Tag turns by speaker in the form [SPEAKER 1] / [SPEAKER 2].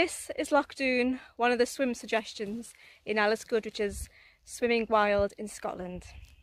[SPEAKER 1] This is Loch Doon, one of the swim suggestions in Alice Goodrich's Swimming Wild in Scotland.